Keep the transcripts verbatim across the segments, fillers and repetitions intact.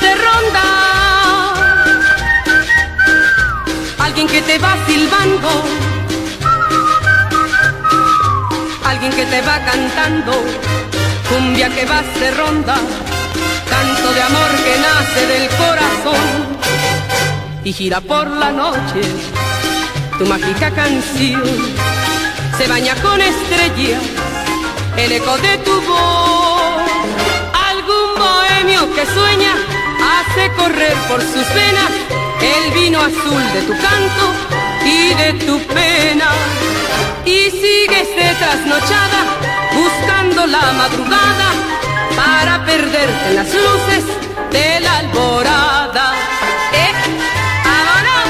de ronda, alguien que te va silbando, alguien que te va cantando, cumbia que va de ronda, canto de amor que nace del corazón y gira por la noche. Tu mágica canción se baña con estrellas, el eco de tu voz. Algún bohemio que sueña hace correr por sus venas el vino azul de tu canto y de tu pena. Y sigues de trasnochada buscando la madrugada para perderte en las luces de la alborada. ¿Eh? ¡Vámonos!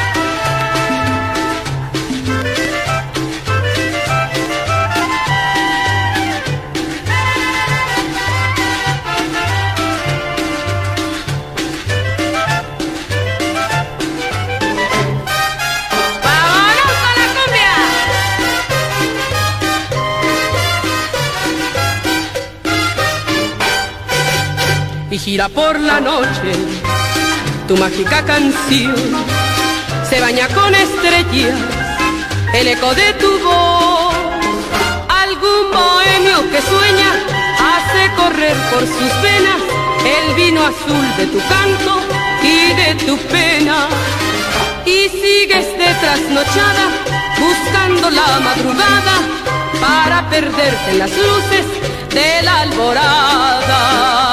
Y gira por la noche tu mágica canción, se baña con estrellas el eco de tu voz. Algún bohemio que sueña hace correr por sus venas el vino azul de tu canto y de tu pena. Y sigues de trasnochada buscando la madrugada para perderte en las luces de la alborada.